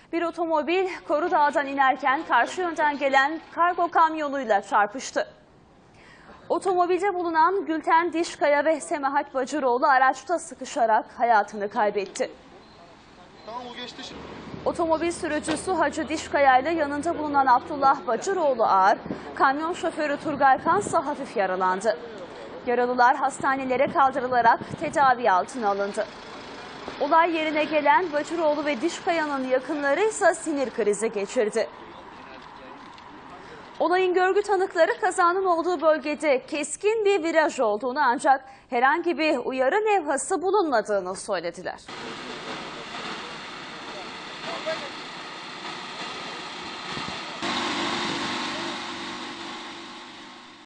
Bir otomobil Korudağ'dan inerken karşı yönden gelen kargo kamyonuyla çarpıştı. Otomobilde bulunan Gülten Dişkaya ve Semahat Bacıroğlu araçta sıkışarak hayatını kaybetti. Otomobil sürücüsü Hacı Dişkaya ile yanında bulunan Abdullah Bacıroğlu ağır, kamyon şoförü Turgay Kansa hafif yaralandı. Yaralılar hastanelere kaldırılarak tedavi altına alındı. Olay yerine gelen Bacıroğlu ve Dişkaya'nın yakınları ise sinir krizi geçirdi. Olayın görgü tanıkları kazanın olduğu bölgede keskin bir viraj olduğunu ancak herhangi bir uyarı levhası bulunmadığını söylediler.